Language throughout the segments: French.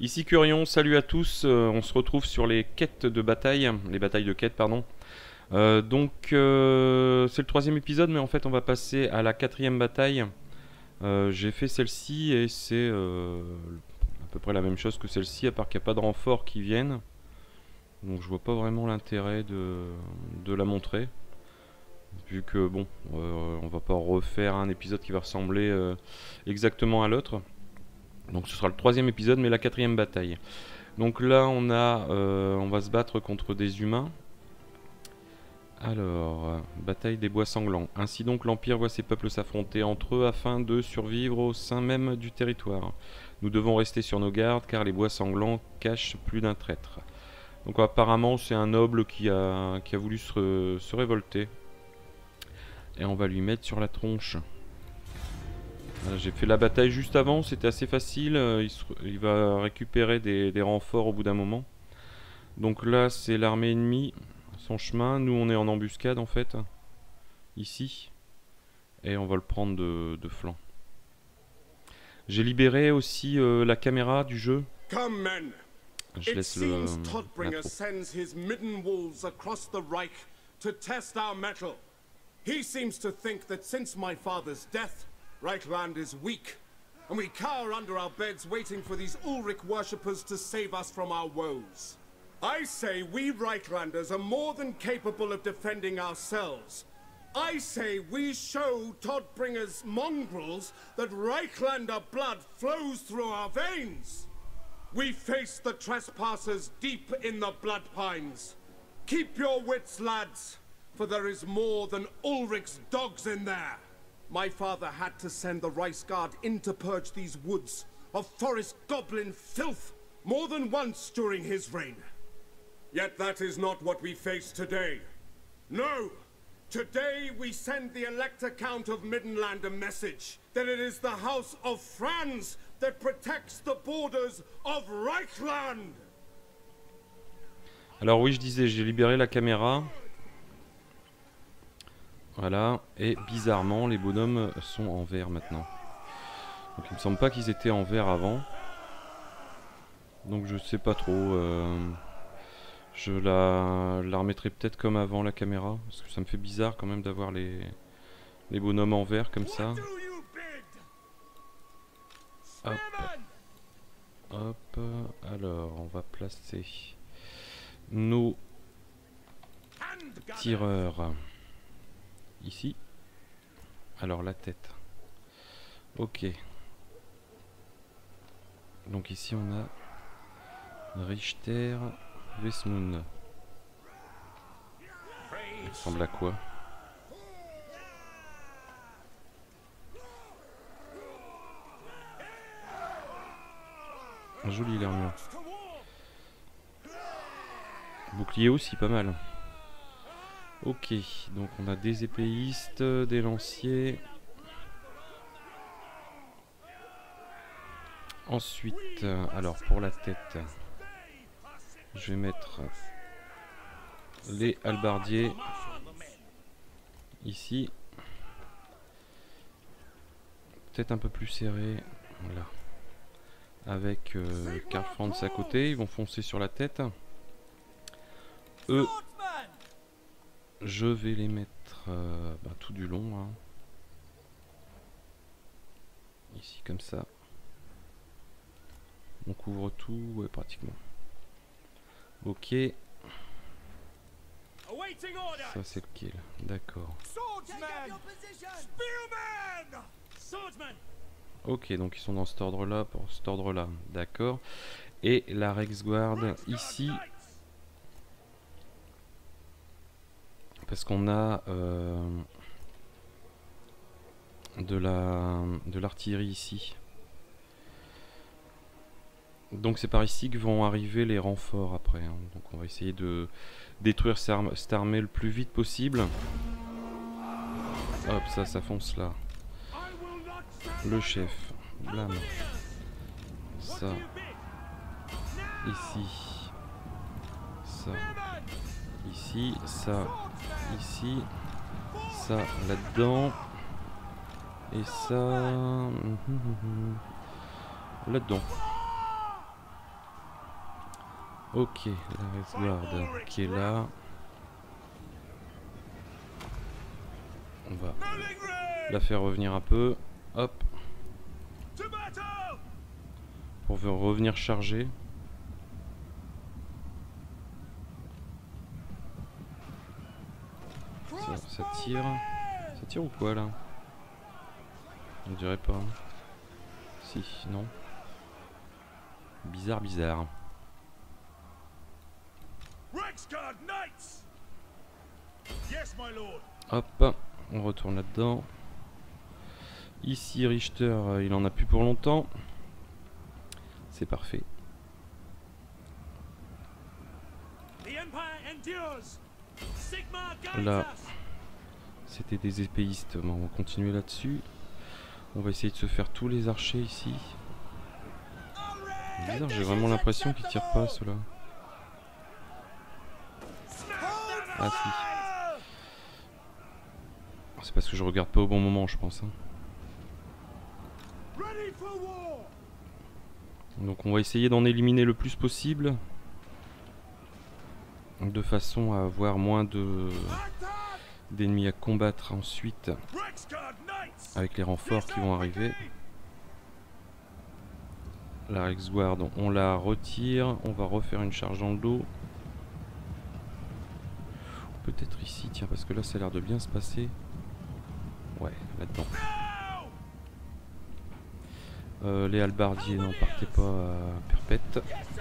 Ici Curion, salut à tous, on se retrouve sur les quêtes de bataille, les batailles de quêtes pardon. C'est le troisième épisode, mais en fait on va passer à la quatrième bataille. J'ai fait celle-ci et c'est à peu près la même chose que celle-ci, à part qu'il n'y a pas de renforts qui viennent. Donc je vois pas vraiment l'intérêt de la montrer. Vu que bon, on va pas refaire un épisode qui va ressembler exactement à l'autre. Donc ce sera le troisième épisode, mais la quatrième bataille. Donc là on va se battre contre des humains. Alors, bataille des bois sanglants. Ainsi donc l'Empire voit ses peuples s'affronter entre eux afin de survivre au sein même du territoire. Nous devons rester sur nos gardes car les bois sanglants cachent plus d'un traître. Donc apparemment c'est un noble qui a voulu se révolter. Et on va lui mettre sur la tronche. Voilà, j'ai fait la bataille juste avant, c'était assez facile. Il va récupérer des renforts au bout d'un moment. Donc là c'est l'armée ennemie. Son chemin, nous on est en embuscade en fait, ici, et on va le prendre de flanc. J'ai libéré aussi la caméra du jeu. Je laisse Todbringer sends his midden wolves across the Reich to test our mettle. He seems to think that since my father's death, Reichland is weak, and we cower under our beds waiting for these Ulrich worshippers to save us from our woes. I say we Reichlanders are more than capable of defending ourselves. I say we show Todbringer's mongrels that Reichlander blood flows through our veins. We face the trespassers deep in the blood pines. Keep your wits, lads, for there is more than Ulrich's dogs in there. My father had to send the Reichsguard in to purge these woods of forest goblin filth more than once during his reign. Yet that is not what we face today. No! Today we send the Elector Count of Middenland a message that it is the House of Franz that protects the borders of Reichland! Alors oui, je disais, j'ai libéré la caméra. Voilà, et bizarrement, les bonhommes sont en vert maintenant. Donc il me semble pas qu'ils étaient en vert avant. Donc je sais pas trop... Je la remettrai peut-être comme avant la caméra, parce que ça me fait bizarre quand même d'avoir les bonhommes en vert comme ça. Hop. Hop. Alors, on va placer nos tireurs ici. Alors, la tête. Ok. Donc ici, on a Richter... Vesmund. Il ressemble à quoi? Un joli l'armure. Bouclier aussi, pas mal. Ok, donc on a des épéistes, des lanciers. Ensuite, alors pour la tête... Je vais mettre les halbardiers ici. Peut-être un peu plus serré. Voilà. Avec Karl Franz à côté. Ils vont foncer sur la tête. Eux, je vais les mettre tout du long. Hein. Ici comme ça. On couvre tout, ouais, pratiquement. Ok. Ça c'est le kill, d'accord. Ok, donc ils sont dans cet ordre-là, pour cet ordre-là, d'accord. Et la Reichsguard ici. Parce qu'on a de l'artillerie ici. Donc c'est par ici que vont arriver les renforts après. Hein. Donc on va essayer de détruire cette armée le plus vite possible. Hop, ça fonce là. Le chef. Blam. Ça. Ici. Ça. Ici. Ça. Ici. Ça là-dedans. Et ça... là-dedans. Ok, la Resguard qui est là. On va la faire revenir un peu. Hop. Pour revenir charger. Ça tire. Ça tire ou quoi là? On dirait pas. Si, non. Bizarre, bizarre. Hop, on retourne là-dedans. Ici, Richter, il en a plus pour longtemps. C'est parfait. Là, c'était des épéistes. Bon, on va continuer là-dessus. On va essayer de se faire tous les archers ici. Bizarre, j'ai vraiment l'impression qu'ils tirent pas ceux-là. Ah si. C'est parce que je regarde pas au bon moment, je pense. Hein. Donc on va essayer d'en éliminer le plus possible. De façon à avoir moins d'ennemis à combattre ensuite. Avec les renforts qui vont arriver. La Resguard, on la retire. On va refaire une charge dans le dos. Peut-être ici, tiens, parce que là ça a l'air de bien se passer. Ouais, là-dedans. Les halbardiers, non, partez pas à perpète.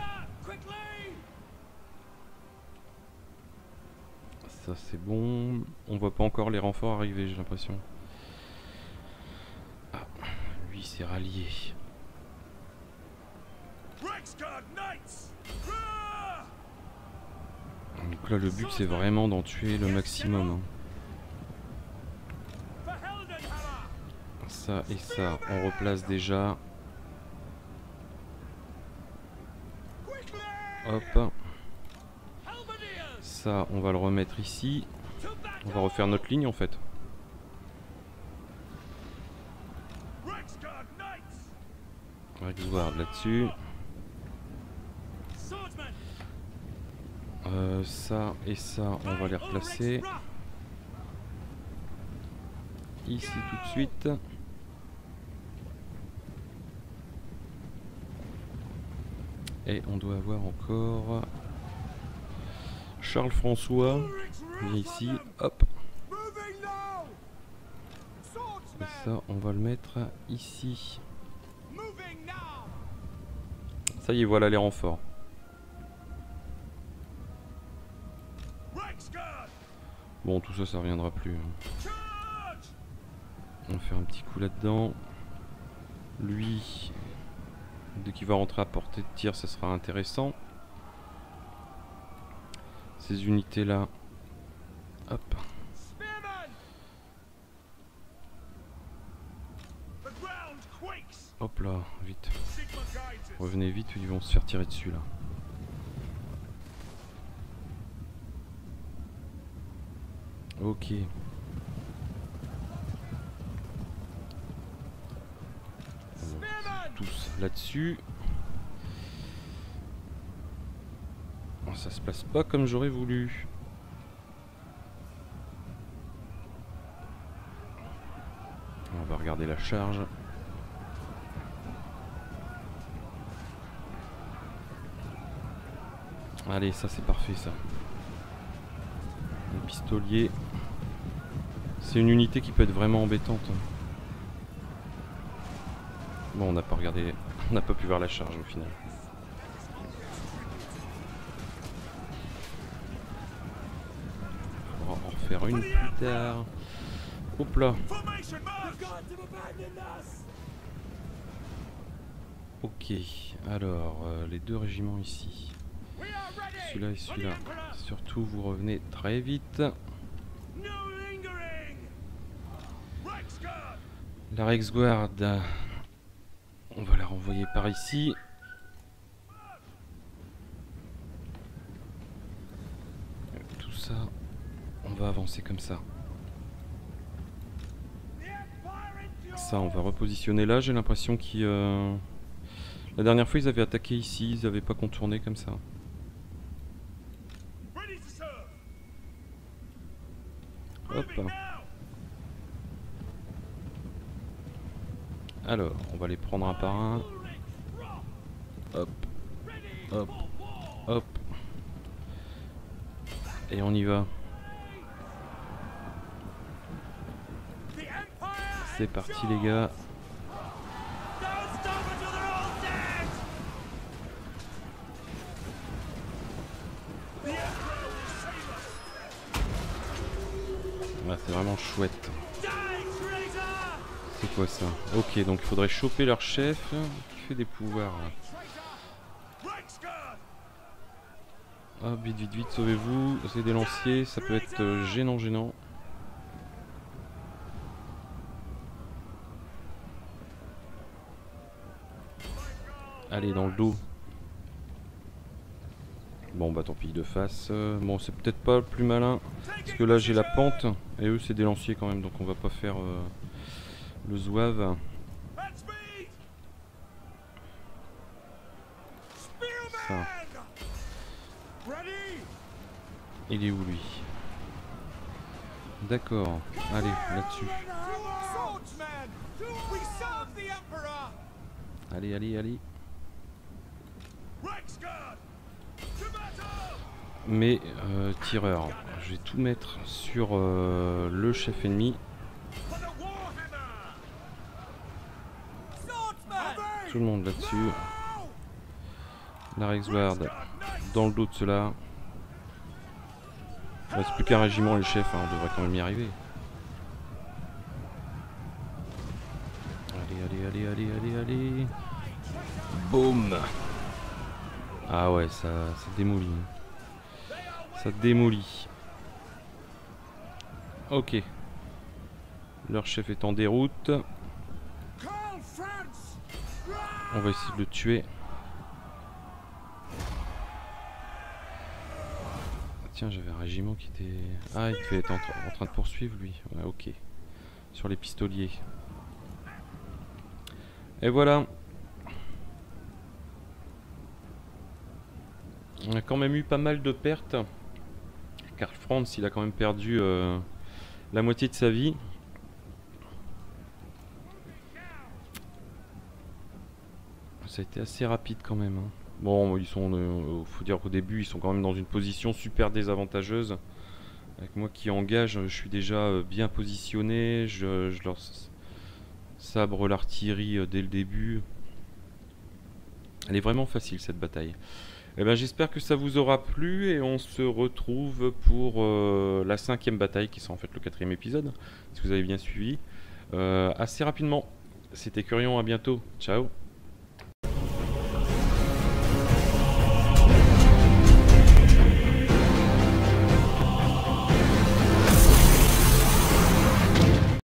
Ça c'est bon. On voit pas encore les renforts arriver, j'ai l'impression. Ah, lui s'est rallié. Donc là le but c'est vraiment d'en tuer le maximum. Hein. Ça et ça, on replace déjà. Hop. Ça, on va le remettre ici. On va refaire notre ligne en fait. Resguard là-dessus. Ça et ça, on va les replacer. Ici tout de suite. Et on doit avoir encore Charles François. Viens ici, hop. Et ça, on va le mettre ici. Ça y est, voilà les renforts. Bon, tout ça, ça reviendra plus. On va faire un petit coup là-dedans. Lui, dès qu'il va rentrer à portée de tir, ça sera intéressant. Ces unités-là. Hop. Hop là, vite. Revenez vite, ils vont se faire tirer dessus là. Ok. Tous là-dessus. Ça se passe pas comme j'aurais voulu. On va regarder la charge. Allez, ça c'est parfait ça. Le pistolier. C'est une unité qui peut être vraiment embêtante. Bon, on n'a pas regardé, on n'a pas pu voir la charge au final. On va en refaire une plus tard. Hop là. Ok, alors les deux régiments ici. Celui-là et celui-là. Surtout vous revenez très vite. La Resguard. On va la renvoyer par ici. Tout ça, on va avancer comme ça. Ça, on va repositionner là. J'ai l'impression qu'ils... La dernière fois, ils avaient attaqué ici. Ils n'avaient pas contourné comme ça. Hop. Alors, on va les prendre un par un. Hop. Hop. Hop. Et on y va. C'est parti les gars. Ah, c'est vraiment chouette. C'est quoi ça? Ok, donc il faudrait choper leur chef qui fait des pouvoirs. Hop, vite, vite, vite, sauvez-vous. C'est des lanciers, ça peut être gênant, gênant. Allez, dans le dos. Bon bah tant pis, de face. Bon, c'est peut-être pas le plus malin. Parce que là j'ai la pente. Et eux c'est des lanciers quand même. Donc on va pas faire le zouave. Ça. Il est où lui? D'accord. Allez, là-dessus. Allez, allez, allez. Mais tireur, je vais tout mettre sur le chef ennemi. Tout le monde là-dessus. La Rexguard dans le dos de cela. Il reste plus qu'un régiment les chefs, hein, on devrait quand même y arriver. Allez, allez, allez, allez, allez, allez. Boum. Ah ouais, ça démolit. Ça démolit. Ok. Leur chef est en déroute. On va essayer de le tuer. Tiens, j'avais un régiment qui était... Ah, il devait être en train de poursuivre lui. Ouais, ok. Sur les pistoliers. Et voilà. On a quand même eu pas mal de pertes. Karl Franz, il a quand même perdu la moitié de sa vie. Ça a été assez rapide quand même. Hein. Bon, ils sont, faut dire qu'au début, ils sont quand même dans une position super désavantageuse. Avec moi qui engage, je suis déjà bien positionné. Je leur sabre l'artillerie dès le début. Elle est vraiment facile cette bataille. Eh ben, j'espère que ça vous aura plu et on se retrouve pour la 5e bataille qui sera en fait le 4e épisode, si vous avez bien suivi. Assez rapidement. C'était Curion, à bientôt. Ciao.